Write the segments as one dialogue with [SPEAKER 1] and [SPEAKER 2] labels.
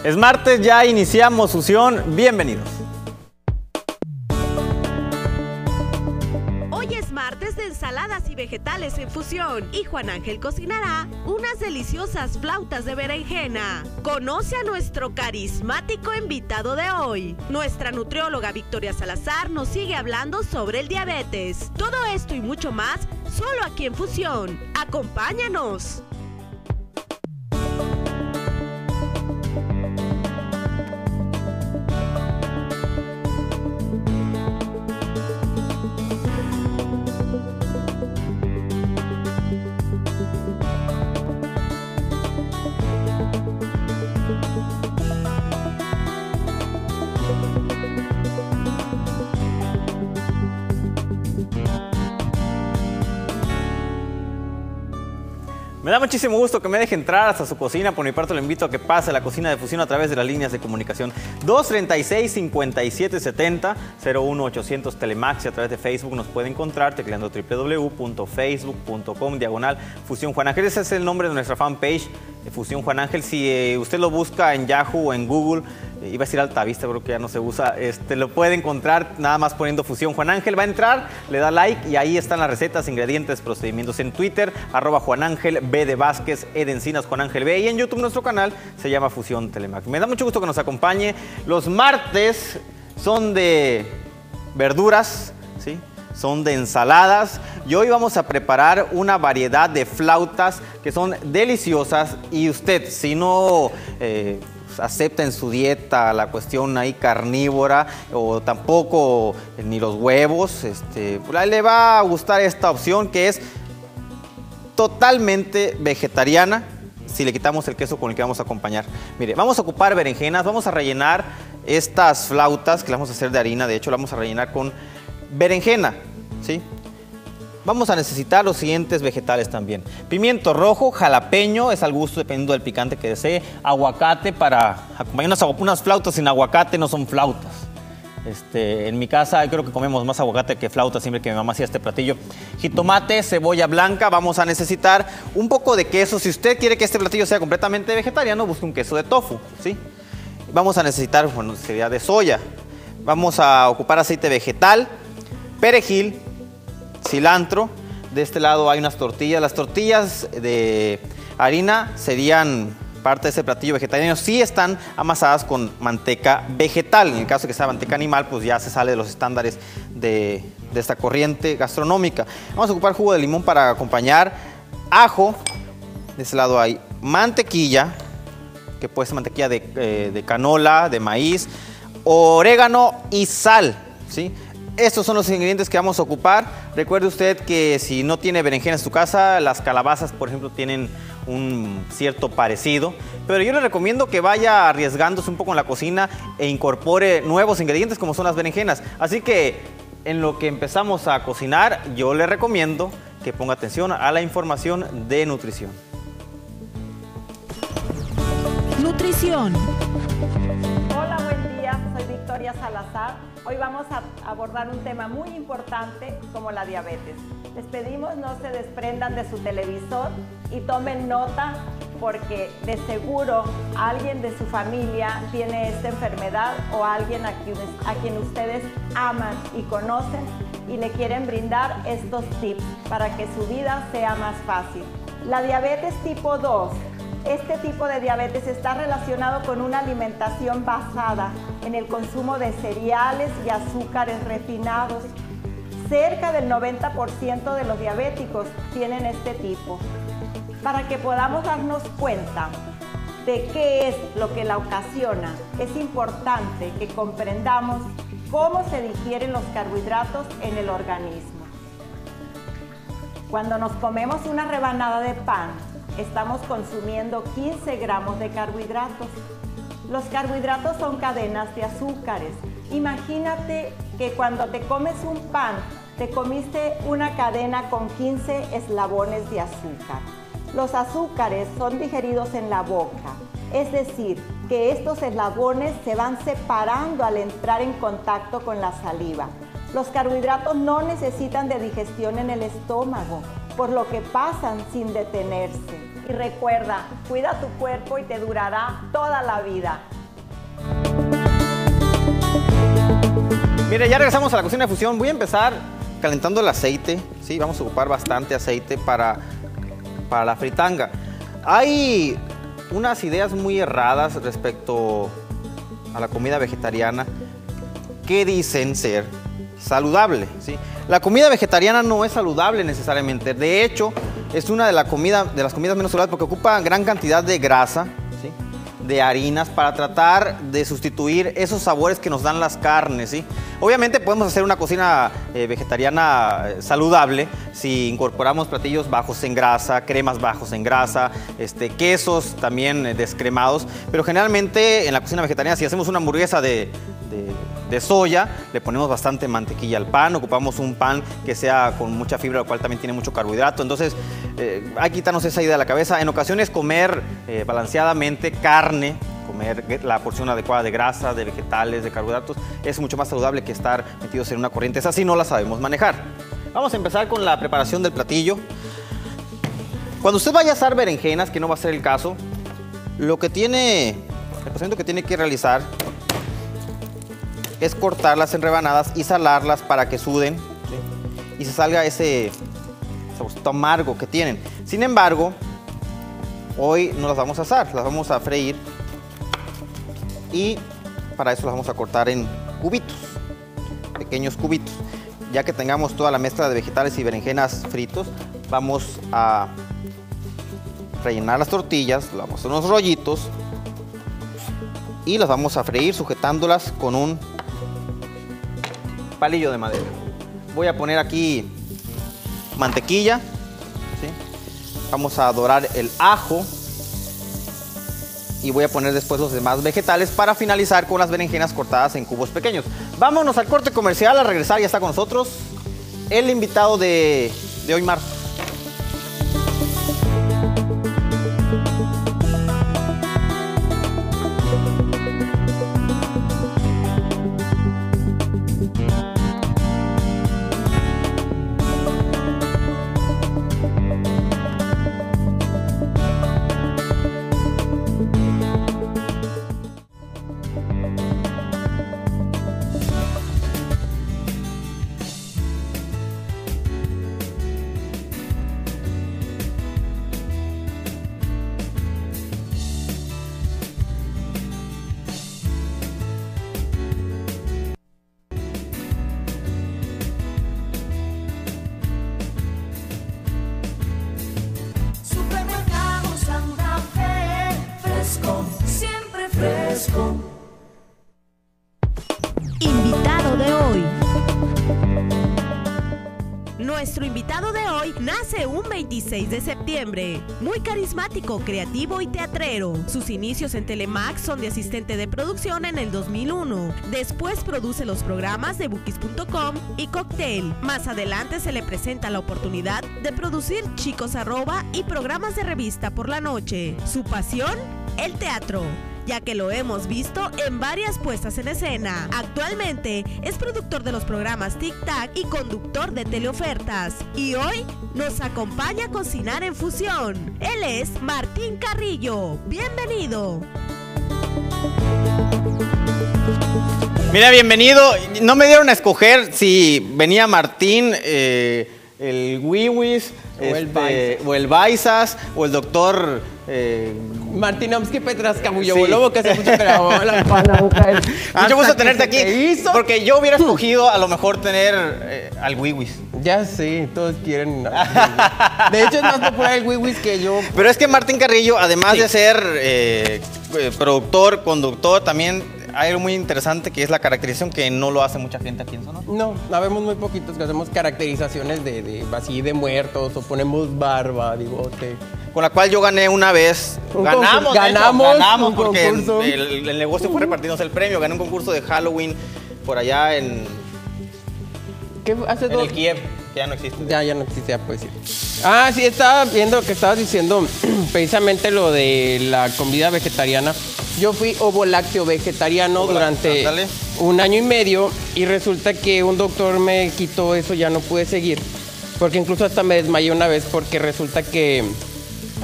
[SPEAKER 1] Es martes, ya iniciamos Fusión. Bienvenidos.
[SPEAKER 2] Hoy es martes de ensaladas y vegetales en fusión y Juan Ángel cocinará unas deliciosas flautas de berenjena. Conoce a nuestro carismático invitado de hoy. Nuestra nutrióloga Victoria Salazar nos sigue hablando sobre el diabetes. Todo esto y mucho más solo aquí en Fusión. ¡Acompáñanos!
[SPEAKER 1] Me da muchísimo gusto que me deje entrar hasta su cocina. Por mi parte, lo invito a que pase a la cocina de Fusión a través de las líneas de comunicación 236-5770, 01800 Telemax, y a través de Facebook nos puede encontrar tecleando www.facebook.com/Fusión Juan Ángel. Ese es el nombre de nuestra fanpage, Fusión Juan Ángel. Si usted lo busca en Yahoo o en Google, iba a decir Altavista, creo que ya no se usa, lo puede encontrar nada más poniendo Fusión Juan Ángel. Va a entrar, le da like y ahí están las recetas, ingredientes, procedimientos. En Twitter, @Juan Ángel B de Vázquez, E de Encinas, Juan Ángel B. Y en YouTube nuestro canal se llama Fusión Telemax. Me da mucho gusto que nos acompañe. Los martes son de verduras, ¿sí? Son de ensaladas, y hoy vamos a preparar una variedad de flautas que son deliciosas. Y usted, si no acepta en su dieta la cuestión ahí carnívora, o tampoco ni los huevos, pues le va a gustar esta opción, que es totalmente vegetariana, si le quitamos el queso con el que vamos a acompañar. Mire, vamos a ocupar berenjenas, vamos a rellenar estas flautas, que las vamos a hacer de harina, de hecho la vamos a rellenar con berenjena, ¿sí? Vamos a necesitar los siguientes vegetales también: pimiento rojo, jalapeño, es al gusto dependiendo del picante que desee, aguacate para acompañar unas flautas. Sin aguacate no son flautas. En mi casa creo que comemos más aguacate que flauta siempre que mi mamá hacía este platillo. Jitomate, cebolla blanca, vamos a necesitar un poco de queso. Si usted quiere que este platillo sea completamente vegetariano, busque un queso de tofu, ¿sí? Vamos a necesitar, bueno, sería de soya. Vamos a ocupar aceite vegetal, perejil, cilantro. De este lado hay unas tortillas. Las tortillas de harina serían parte de ese platillo vegetariano si están amasadas con manteca vegetal. En el caso de que sea manteca animal, pues ya se sale de los estándares de esta corriente gastronómica. Vamos a ocupar jugo de limón para acompañar, ajo. De este lado hay mantequilla, que puede ser mantequilla de canola, de maíz, orégano y sal, ¿sí? Estos son los ingredientes que vamos a ocupar. Recuerde usted que si no tiene berenjena en su casa, las calabazas, por ejemplo, tienen un cierto parecido. Pero yo le recomiendo que vaya arriesgándose un poco en la cocina e incorpore nuevos ingredientes como son las berenjenas. Así que en lo que empezamos a cocinar, yo le recomiendo que ponga atención a la información de nutrición.
[SPEAKER 2] Nutrición.
[SPEAKER 3] Hola, buen día. Soy Victoria Salazar. Hoy vamos a abordar un tema muy importante como la diabetes. Les pedimos no se desprendan de su televisor y tomen nota, porque de seguro alguien de su familia tiene esta enfermedad, o alguien a quien ustedes aman y conocen y le quieren brindar estos tips para que su vida sea más fácil. La diabetes tipo 2. Este tipo de diabetes está relacionado con una alimentación basada en el consumo de cereales y azúcares refinados. Cerca del 90% de los diabéticos tienen este tipo. Para que podamos darnos cuenta de qué es lo que la ocasiona, es importante que comprendamos cómo se digieren los carbohidratos en el organismo. Cuando nos comemos una rebanada de pan, estamos consumiendo 15 gramos de carbohidratos. Los carbohidratos son cadenas de azúcares. Imagínate que cuando te comes un pan, te comiste una cadena con 15 eslabones de azúcar. Los azúcares son digeridos en la boca, es decir, que estos eslabones se van separando al entrar en contacto con la saliva. Los carbohidratos no necesitan de digestión en el estómago, por lo que pasan sin detenerse. Y recuerda, cuida tu cuerpo y te durará toda la vida.
[SPEAKER 1] Mire, ya regresamos a la cocina de fusión. Voy a empezar calentando el aceite, ¿sí? Vamos a ocupar bastante aceite para la fritanga. Hay unas ideas muy erradas respecto a la comida vegetariana que dicen ser saludable, ¿sí? La comida vegetariana no es saludable necesariamente. De hecho, es una de las comidas menos saludables porque ocupa gran cantidad de grasa, ¿sí? De harinas para tratar de sustituir esos sabores que nos dan las carnes, ¿sí? Obviamente podemos hacer una cocina vegetariana saludable si incorporamos platillos bajos en grasa, cremas bajos en grasa, quesos también descremados, pero generalmente en la cocina vegetariana si hacemos una hamburguesa de soya, le ponemos bastante mantequilla al pan, ocupamos un pan que sea con mucha fibra, lo cual también tiene mucho carbohidrato, entonces hay que quitarnos esa idea de la cabeza. En ocasiones comer balanceadamente carne, comer la porción adecuada de grasa, de vegetales, de carbohidratos, es mucho más saludable que estar metidos en una corriente esa si no la sabemos manejar. Vamos a empezar con la preparación del platillo. Cuando usted vaya a asar berenjenas, que no va a ser el caso, el procedimiento que tiene que realizar es cortarlas en rebanadas y salarlas para que suden, ¿sí? Y se salga ese saborcito amargo que tienen. Sin embargo, hoy no las vamos a asar, las vamos a freír y para eso las vamos a cortar en cubitos, pequeños cubitos. Ya que tengamos toda la mezcla de vegetales y berenjenas fritos, vamos a rellenar las tortillas, vamos a hacer unos rollitos y las vamos a freír sujetándolas con un palillo de madera. Voy a poner aquí mantequilla, ¿sí? Vamos a dorar el ajo y voy a poner después los demás vegetales para finalizar con las berenjenas cortadas en cubos pequeños. Vámonos al corte comercial. Al regresar ya está con nosotros el invitado de hoy martes.
[SPEAKER 2] Invitado de hoy. Nuestro invitado de hoy nace un 26 de septiembre. Muy carismático, creativo y teatrero. Sus inicios en Telemax son de asistente de producción en el 2001. Después produce los programas de Bookies.com y Cocktail. Más adelante se le presenta la oportunidad de producir Chicos Arroba y programas de revista por la noche. Su pasión, el teatro, ya que lo hemos visto en varias puestas en escena. Actualmente es productor de los programas Tic Tac y conductor de teleofertas. Y hoy nos acompaña a cocinar en fusión. Él es Martín Carrillo. Bienvenido.
[SPEAKER 1] Mira, bienvenido. No me dieron a escoger si venía Martín, el Wiwis, o el Baisas, o el doctor...
[SPEAKER 4] Martinovsky Petrascabullo,
[SPEAKER 1] sí.
[SPEAKER 4] Lobo, que hace mucho que grabó la pana.
[SPEAKER 1] Mucho gusto tenerte aquí, porque yo hubiera escogido a lo mejor tener al Wiwis.
[SPEAKER 4] Ya sé, todos quieren. De hecho, es más popular el Wiwis que yo.
[SPEAKER 1] Pero es que Martín Carrillo, además de ser productor, conductor, también hay algo muy interesante que es la caracterización que no lo hace mucha gente aquí en Sonora.
[SPEAKER 4] No, habemos muy poquitos que hacemos caracterizaciones así de muertos o ponemos barba, bigote.
[SPEAKER 1] Con la cual yo gané una vez. Ganamos porque el negocio fue repartirnos el premio. Gané un concurso de Halloween por allá en el Kiev, que ya no existe.
[SPEAKER 4] Ya no existe, ya puedes decir. Ah, sí, estaba viendo lo que estabas diciendo, precisamente lo de la comida vegetariana. Yo fui ovo-lácteo vegetariano durante un año y medio y resulta que un doctor me quitó eso, ya no pude seguir. Porque incluso hasta me desmayé una vez porque resulta que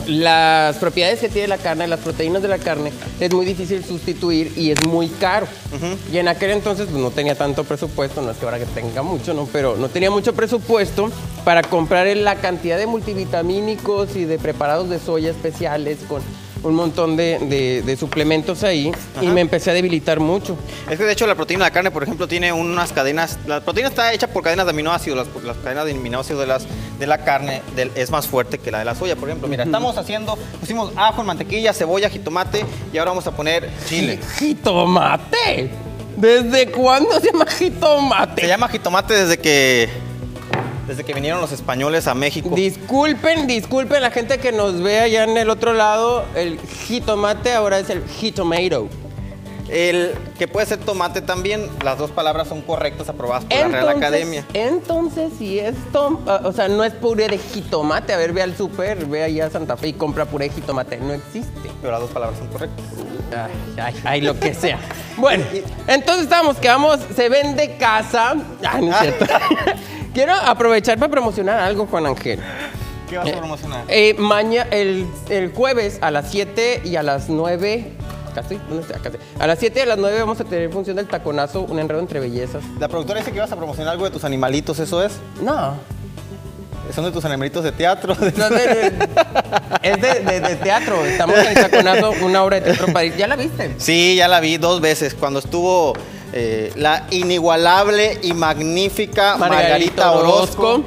[SPEAKER 4] las propiedades que tiene la carne, las proteínas de la carne, es muy difícil sustituir y es muy caro. Y en aquel entonces pues, no tenía tanto presupuesto, no es que ahora que tenga mucho, ¿no? Pero no tenía mucho presupuesto para comprar la cantidad de multivitamínicos y de preparados de soya especiales con un montón de suplementos ahí. Ajá. Y me empecé a debilitar mucho.
[SPEAKER 1] Es que de hecho la proteína de la carne, por ejemplo, tiene unas cadenas. La proteína está hecha por cadenas de aminoácidos. Las cadenas de aminoácidos de la carne es más fuerte que la de la soya, por ejemplo. Mira, pusimos ajo, mantequilla, cebolla, jitomate y ahora vamos a poner chile.
[SPEAKER 4] ¿Jitomate? ¿Desde cuándo se llama jitomate?
[SPEAKER 1] Se llama jitomate desde que vinieron los españoles a México.
[SPEAKER 4] Disculpen la gente que nos ve allá en el otro lado. El jitomate ahora es el jitomato.
[SPEAKER 1] El que puede ser tomate también, las dos palabras son correctas, aprobadas por la Real Academia.
[SPEAKER 4] Entonces, si esto, o sea, no es puré de jitomate, a ver, ve al súper, ve allá a Santa Fe y compra puré de jitomate, no existe.
[SPEAKER 1] Pero las dos palabras son correctas.
[SPEAKER 4] Ay, lo que sea. Bueno, entonces se vende casa. Ay, no es cierto. Quiero aprovechar para promocionar algo, Juan Ángel.
[SPEAKER 1] ¿Qué vas a promocionar?
[SPEAKER 4] El jueves a las 7 y a las 9... Casi. A las 7 y a las 9 vamos a tener función del taconazo, un enredo entre bellezas.
[SPEAKER 1] La productora dice que ibas a promocionar algo de tus animalitos, ¿eso es?
[SPEAKER 4] No.
[SPEAKER 1] ¿Son de tus animalitos de teatro?
[SPEAKER 4] No, es de teatro. Estamos en el taconazo, una obra de teatro para ir. ¿Ya la viste?
[SPEAKER 1] Sí, ya la vi 2 veces. Cuando estuvo la inigualable y magnífica Margarita Orozco.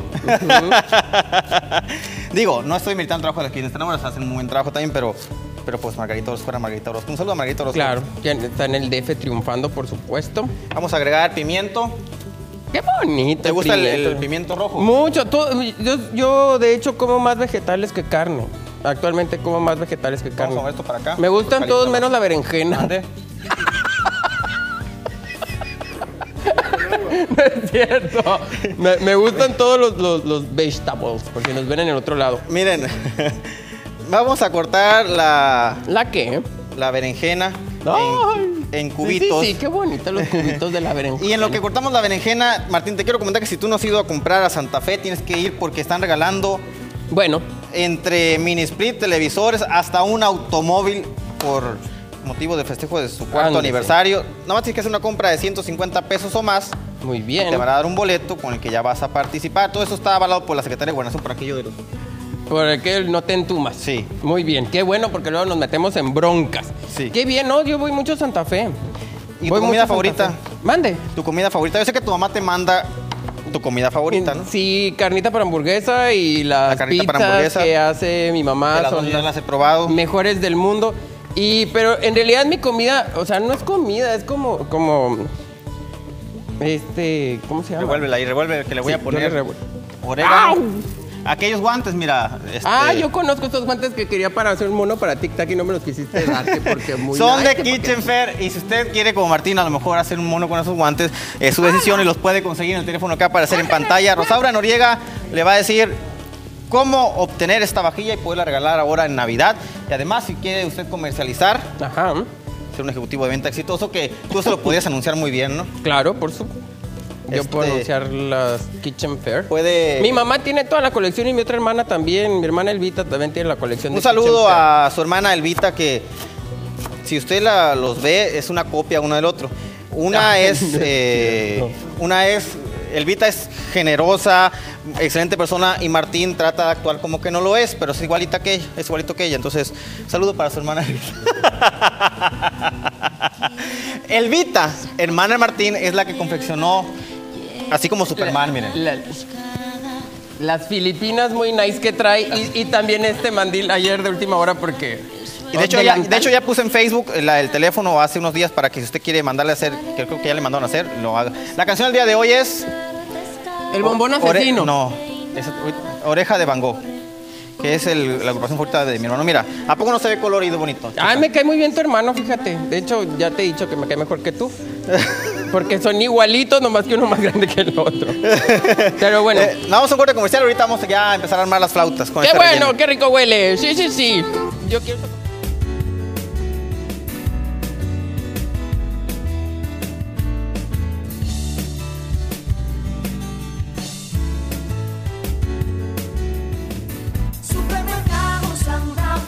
[SPEAKER 1] Digo, no estoy meritando trabajo de quienes tenemos, hacen un muy buen trabajo también, pero pues Margarita Orozco era Margarita Orozco. Un saludo a Margarita Orozco.
[SPEAKER 4] Claro, ya está en el DF triunfando, por supuesto.
[SPEAKER 1] Vamos a agregar pimiento.
[SPEAKER 4] ¡Qué bonito!
[SPEAKER 1] ¿Te gusta el pimiento rojo?
[SPEAKER 4] Mucho. Yo, de hecho, como más vegetales que carne. Actualmente como más vegetales que carne.
[SPEAKER 1] Vamos a ver esto para acá.
[SPEAKER 4] Me gustan todos menos la berenjena. No es cierto. Me gustan todos los vegetables, porque nos ven en el otro lado.
[SPEAKER 1] Miren, vamos a cortar la...
[SPEAKER 4] ¿La qué?
[SPEAKER 1] La berenjena en cubitos.
[SPEAKER 4] Sí, qué bonitos los cubitos de la berenjena.
[SPEAKER 1] Y en lo que cortamos la berenjena, Martín, te quiero comentar que si tú no has ido a comprar a Santa Fe, tienes que ir porque están regalando...
[SPEAKER 4] Bueno.
[SPEAKER 1] Entre mini split, televisores, hasta un automóvil por motivo de festejo de su cuarto aniversario. Nada más tienes que hacer una compra de 150 pesos o más.
[SPEAKER 4] Muy bien.
[SPEAKER 1] Te van a dar un boleto con el que ya vas a participar. Todo eso está avalado por la Secretaría de Gobernación por aquello de los...
[SPEAKER 4] Por el que no te entumas.
[SPEAKER 1] Sí.
[SPEAKER 4] Muy bien. Qué bueno, porque luego nos metemos en broncas.
[SPEAKER 1] Sí.
[SPEAKER 4] Qué bien, ¿no? Yo voy mucho a Santa Fe.
[SPEAKER 1] ¿Y tu comida favorita?
[SPEAKER 4] Mande.
[SPEAKER 1] ¿Tu comida favorita? Yo sé que tu mamá te manda tu comida favorita, ¿no?
[SPEAKER 4] Sí, carnita para hamburguesa y las pizzas que hace mi mamá
[SPEAKER 1] son las he probado.
[SPEAKER 4] Mejores del mundo. Pero en realidad mi comida, o sea, no es comida, es como ¿cómo se llama?
[SPEAKER 1] Revuélvela ahí, revuelve, que le voy a poner
[SPEAKER 4] orégano.
[SPEAKER 1] Aquellos guantes, mira.
[SPEAKER 4] Yo conozco estos guantes que quería para hacer un mono para TikTok y no me los quisiste dar, porque muy
[SPEAKER 1] son de Kitchen Fair, y si usted quiere, como Martín, a lo mejor hacer un mono con esos guantes, es su decisión y los puede conseguir en el teléfono que va a aparecer en pantalla. Rosaura Noriega le va a decir cómo obtener esta vajilla y poderla regalar ahora en Navidad. Y además, si quiere usted comercializar, ser un ejecutivo de venta exitoso, que tú se lo podrías anunciar muy bien, ¿no?
[SPEAKER 4] Claro, por supuesto. Yo puedo anunciar las Kitchen Fair.
[SPEAKER 1] Mi
[SPEAKER 4] mamá tiene toda la colección y mi otra hermana también. Mi hermana Elvita también tiene la colección.
[SPEAKER 1] Un saludo a su hermana Elvita, que si usted los ve, es una copia uno del otro. Elvita es generosa, excelente persona, y Martín trata de actuar como que no lo es, pero es igualito que ella. Entonces, saludo para su hermana Elvita. Elvita, hermana de Martín, es la que confeccionó, así como Superman, miren.
[SPEAKER 4] Las Filipinas muy nice que trae, y también este mandil ayer de última hora porque...
[SPEAKER 1] Y de hecho ya puse en Facebook el teléfono hace unos días para que si usted quiere mandarle a hacer, que creo que ya le mandaron a hacer, lo haga. La canción del día de hoy es...
[SPEAKER 4] El bombón asesino.
[SPEAKER 1] No, es Oreja de Van Gogh, que es la agrupación favorita de mi hermano. Mira, ¿a poco no se ve colorido bonito?
[SPEAKER 4] Ay, me cae muy bien tu hermano, fíjate. De hecho, ya te he dicho que me cae mejor que tú. Porque son igualitos, nomás que uno más grande que el otro. Pero bueno.
[SPEAKER 1] Vamos a un corte comercial, ahorita vamos ya a empezar a armar las flautas. Con
[SPEAKER 4] ¡Qué bueno! Relleno. ¡Qué rico huele! Sí. Yo quiero...
[SPEAKER 5] Supermercado Santa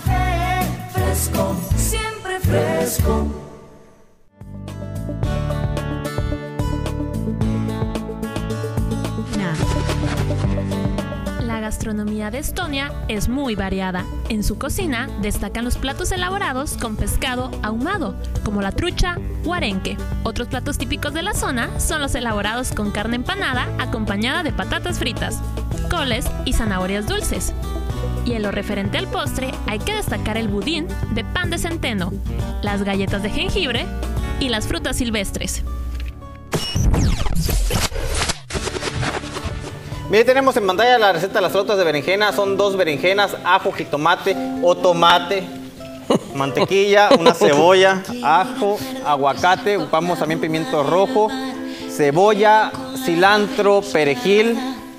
[SPEAKER 5] gastronomía de Estonia es muy variada. En su cocina destacan los platos elaborados con pescado ahumado, como la trucha o arenque. Otros platos típicos de la zona son los elaborados con carne empanada acompañada de patatas fritas, coles y zanahorias dulces. Y en lo referente al postre hay que destacar el budín de pan de centeno, las galletas de jengibre y las frutas silvestres.
[SPEAKER 1] Mire, tenemos en pantalla la receta de las flautas de berenjena. Son 2 berenjenas, ajo, jitomate o tomate, mantequilla, una cebolla, ajo, aguacate, ocupamos también pimiento rojo, cebolla, cilantro, perejil,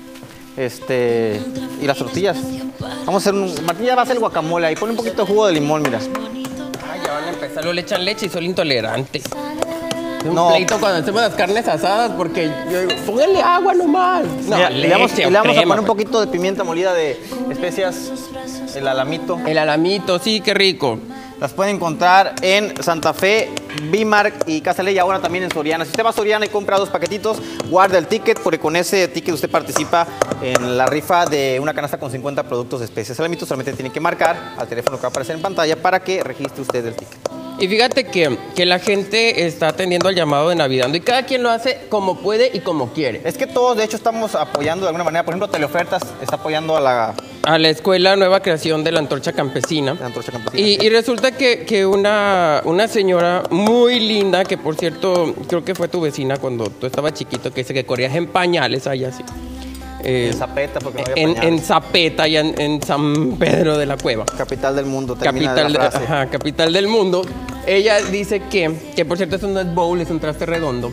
[SPEAKER 1] y las tortillas. Vamos a hacer Martín ya va a hacer el guacamole ahí. Pone un poquito de jugo de limón, mira.
[SPEAKER 4] Ay, ya van a empezar, le echan leche y son intolerantes. Un
[SPEAKER 1] No.
[SPEAKER 4] pleito cuando hacemos las carnes asadas porque yo digo, póngale agua nomás. No,
[SPEAKER 1] Mira, le vamos
[SPEAKER 4] leche o
[SPEAKER 1] a poner
[SPEAKER 4] crema,
[SPEAKER 1] un poquito de pimienta molida de especias, el alamito.
[SPEAKER 4] El alamito, sí, qué rico.
[SPEAKER 1] Las pueden encontrar en Santa Fe, Bimark y Casa Ley, ahora también en Soriana. Si usted va a Soriana y compra 2 paquetitos, guarda el ticket, porque con ese ticket usted participa en la rifa de una canasta con 50 productos de especies. El alamito solamente tiene que marcar al teléfono que va a aparecer en pantalla para que registre usted el ticket.
[SPEAKER 4] Y fíjate que la gente está atendiendo al llamado de Navidad y cada quien lo hace como puede y como quiere.
[SPEAKER 1] Es que todos, de hecho, estamos apoyando de alguna manera. Por ejemplo, Teleofertas está apoyando a la
[SPEAKER 4] Escuela Nueva Creación de la Antorcha Campesina.
[SPEAKER 1] Antorcha Campesina.
[SPEAKER 4] Y resulta que una señora muy linda, que por cierto, creo que fue tu vecina cuando tú estabas chiquito, que dice que corrías en pañales allá así.
[SPEAKER 1] En Zapeta, porque no había pañales.
[SPEAKER 4] En Zapeta, allá en San Pedro de la Cueva.
[SPEAKER 1] Capital del mundo, termina la frase.
[SPEAKER 4] Capital del mundo. Ella dice que por cierto eso no es bowl, es un traste redondo.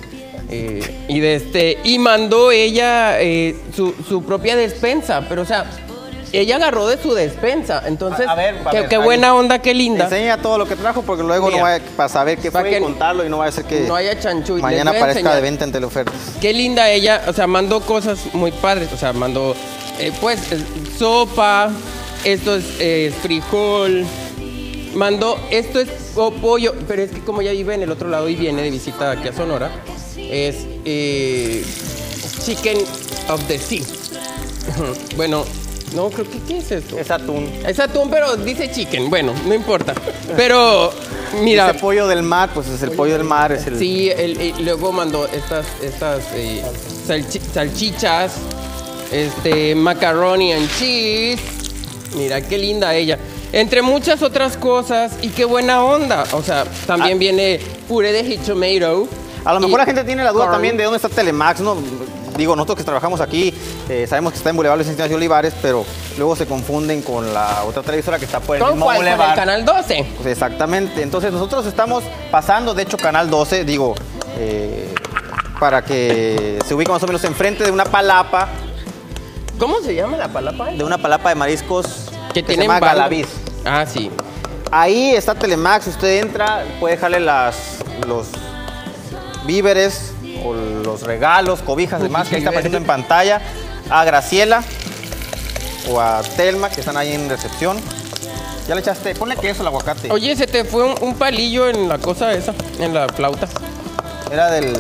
[SPEAKER 4] Y mandó ella su propia despensa, pero o sea, ella agarró de su despensa. Entonces, qué buena onda, qué linda.
[SPEAKER 1] Enseña todo lo que trajo porque luego
[SPEAKER 4] Mira,
[SPEAKER 1] no vaya para saber qué fue y contarlo y no vaya a ser que
[SPEAKER 4] no haya chanchullo.
[SPEAKER 1] mañana aparezca de venta en Teleofertas.
[SPEAKER 4] Qué linda ella, o sea, mandó cosas muy padres, o sea, mandó sopa, esto es frijol, mandó, esto es pollo, pero es que como ella vive en el otro lado y viene de visita aquí a Sonora, es chicken of the sea. Bueno, no, creo que, ¿qué es esto?
[SPEAKER 1] Es atún.
[SPEAKER 4] Es atún, pero dice chicken, bueno, no importa. Pero, mira.
[SPEAKER 1] Ese pollo del mar, pues es el pollo del mar. Es el...
[SPEAKER 4] Sí, luego mandó estas salchichas, macaroni and cheese. Mira, qué linda ella. Entre muchas otras cosas, y qué buena onda. O sea, también viene puré de tomato.
[SPEAKER 1] A lo mejor la gente tiene la duda también de dónde está Telemax, ¿no? Digo, nosotros que trabajamos aquí, sabemos que está en Boulevard Luis Encinas y Olivares, pero luego se confunden con la otra televisora que está por el mismo
[SPEAKER 4] ¿Cuál?
[SPEAKER 1] Boulevard.
[SPEAKER 4] ¿Con el Canal 12?
[SPEAKER 1] Pues exactamente. Entonces nosotros estamos pasando, de hecho, Canal 12, digo, para que se ubique más o menos enfrente de una palapa.
[SPEAKER 4] ¿Cómo se llama la palapa?
[SPEAKER 1] De una palapa de mariscos
[SPEAKER 4] que
[SPEAKER 1] se llama Galaviz.
[SPEAKER 4] Ah, sí.
[SPEAKER 1] Ahí está Telemax, usted entra, puede dejarle los víveres o los regalos, cobijas, demás, que ahí está apareciendo en pantalla, a Graciela o a Telma, que están ahí en recepción. Ya le echaste, ponle queso al aguacate.
[SPEAKER 4] Oye, se te fue un palillo en la cosa esa, en la flauta.
[SPEAKER 1] Era del...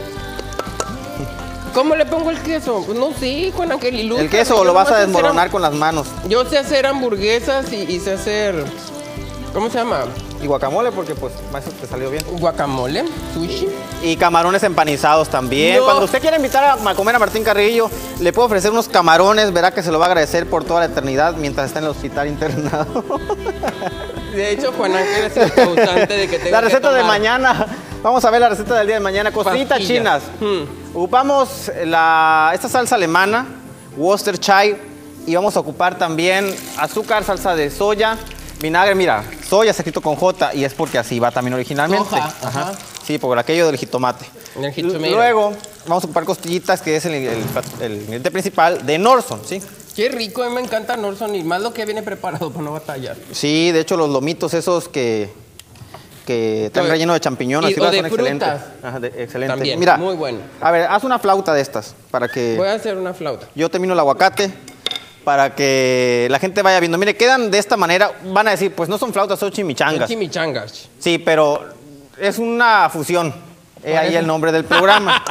[SPEAKER 4] ¿Cómo le pongo el queso? Pues no sé, Juan Ángel, ilústrame.
[SPEAKER 1] El queso lo vas a desmoronar con las manos.
[SPEAKER 4] Yo sé hacer hamburguesas y sé hacer... ¿Cómo se llama?
[SPEAKER 1] Y guacamole, porque pues más te salió bien.
[SPEAKER 4] Guacamole, sushi.
[SPEAKER 1] Y camarones empanizados también.
[SPEAKER 4] No.
[SPEAKER 1] Cuando usted quiera invitar a comer a Martín Carrillo, le puedo ofrecer unos camarones, verá que se lo va a agradecer por toda la eternidad mientras está en el hospital internado.
[SPEAKER 4] De hecho, Juan Ángel es el causante de que tenga
[SPEAKER 1] La receta
[SPEAKER 4] que
[SPEAKER 1] de
[SPEAKER 4] tomar
[SPEAKER 1] mañana. Vamos a ver la receta del día de mañana. Costillitas
[SPEAKER 4] pastillas.
[SPEAKER 1] chinas. Ocupamos esta salsa alemana, Worcestershire, y vamos a ocupar también azúcar, salsa de soya, vinagre. Mira, soya se escrito con J y es porque así va también originalmente.
[SPEAKER 4] Soja, ajá.
[SPEAKER 1] Sí, por aquello del jitomate.
[SPEAKER 4] El jitomate.
[SPEAKER 1] Luego vamos a ocupar costillitas, que es el ingrediente principal de Norson, ¿sí?
[SPEAKER 4] Qué rico, a mí me encanta Norson y más lo que viene preparado para no batallar.
[SPEAKER 1] Sí, de hecho los lomitos esos que están rellenos de champiñones
[SPEAKER 4] o de
[SPEAKER 1] son excelentes.
[SPEAKER 4] frutas.
[SPEAKER 1] Ajá, excelente.
[SPEAKER 4] También,
[SPEAKER 1] mira,
[SPEAKER 4] muy bueno.
[SPEAKER 1] A ver, haz una flauta de estas para que...
[SPEAKER 4] Voy a hacer una flauta.
[SPEAKER 1] Yo termino el aguacate para que la gente vaya viendo. Mire, quedan de esta manera. Van a decir, pues no son flautas, son chimichangas.
[SPEAKER 4] Son chimichangas.
[SPEAKER 1] Sí, pero es una fusión. Ahí el nombre del programa.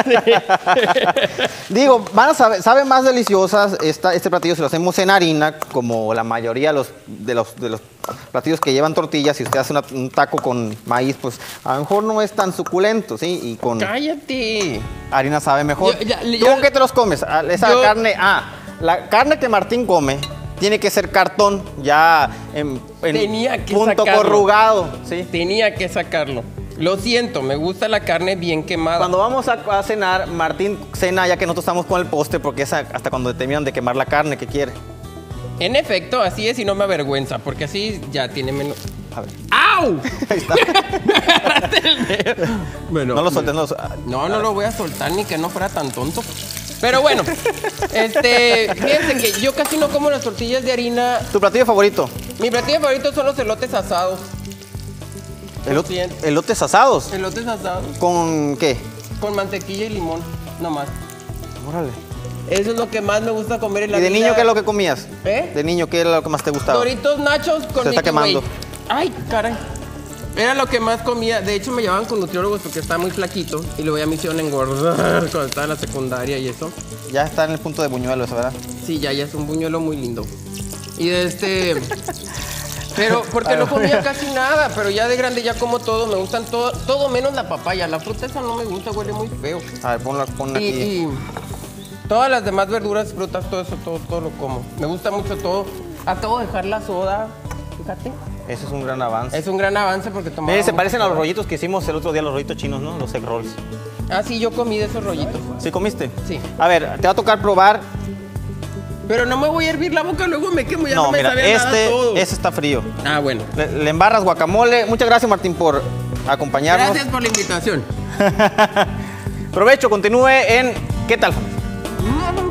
[SPEAKER 1] Digo, saben más deliciosas. Este platillo si lo hacemos en harina, como la mayoría de los platillos que llevan tortillas. Si usted hace un taco con maíz, pues a lo mejor no es tan suculento, ¿sí? Y con
[SPEAKER 4] ¡Cállate!
[SPEAKER 1] harina sabe mejor. ¿Tú con qué te los comes? La carne que Martín come tiene que ser cartón, ya en punto corrugado, ¿sí?
[SPEAKER 4] Tenía que sacarlo. Lo siento, me gusta la carne bien quemada.
[SPEAKER 1] Cuando vamos a cenar, Martín cena ya que nosotros estamos con el postre, porque es hasta cuando terminan de quemar la carne que quiere.
[SPEAKER 4] En efecto, así es y no me avergüenza, porque así ya tiene menos...
[SPEAKER 1] A ver.
[SPEAKER 4] ¡Au!
[SPEAKER 1] Ahí está.
[SPEAKER 4] Me agarraste el dedo. Bueno,
[SPEAKER 1] No lo sueltes,
[SPEAKER 4] no lo voy a soltar ni que no fuera tan tonto. Pero bueno, fíjense que yo casi no como las tortillas de harina.
[SPEAKER 1] ¿Tu platillo favorito?
[SPEAKER 4] Mi platillo favorito son los elotes asados.
[SPEAKER 1] ¿Elotes asados?
[SPEAKER 4] Elotes asados.
[SPEAKER 1] ¿Con qué?
[SPEAKER 4] Con mantequilla y limón, nomás.
[SPEAKER 1] Órale.
[SPEAKER 4] Eso es lo que más me gusta comer en la vida.
[SPEAKER 1] ¿Y de niño qué es lo que comías?
[SPEAKER 4] ¿Eh?
[SPEAKER 1] ¿De niño qué era lo que más te gustaba?
[SPEAKER 4] Doritos nachos con
[SPEAKER 1] Se está
[SPEAKER 4] Mickey
[SPEAKER 1] quemando.
[SPEAKER 4] Way. Ay, caray. Era lo que más comía. De hecho, me llevaban con nutriólogos porque estaba muy flaquito. Y luego ya me hicieron engordar cuando estaba en la secundaria y eso.
[SPEAKER 1] Ya está en el punto de buñuelo eso, ¿verdad?
[SPEAKER 4] Sí, ya es un buñuelo muy lindo. Y pero porque no comía casi nada, pero ya de grande ya como todo, me gustan todo menos la papaya. La fruta esa no me gusta, huele muy feo.
[SPEAKER 1] A ver, ponla aquí.
[SPEAKER 4] Y todas las demás verduras, frutas, todo eso, todo lo como. Me gusta mucho todo. Acabo de dejar la soda, fíjate.
[SPEAKER 1] Ese es un gran avance.
[SPEAKER 4] Es un gran avance porque tomaba...
[SPEAKER 1] Se parecen a los rollitos que hicimos el otro día, los rollitos chinos, ¿no? Los egg rolls.
[SPEAKER 4] Ah, sí, yo comí de esos rollitos.
[SPEAKER 1] ¿Sí comiste?
[SPEAKER 4] Sí.
[SPEAKER 1] A ver, te va a tocar probar.
[SPEAKER 4] Pero no me voy a hervir la boca, luego me quemo, ya no me
[SPEAKER 1] mira,
[SPEAKER 4] sabe nada todo.
[SPEAKER 1] este está frío.
[SPEAKER 4] Ah, bueno.
[SPEAKER 1] Le embarras guacamole. Muchas gracias, Martín, por acompañarnos.
[SPEAKER 4] Gracias por la invitación.
[SPEAKER 1] Provecho, continúe en ¿Qué tal?
[SPEAKER 4] Mm.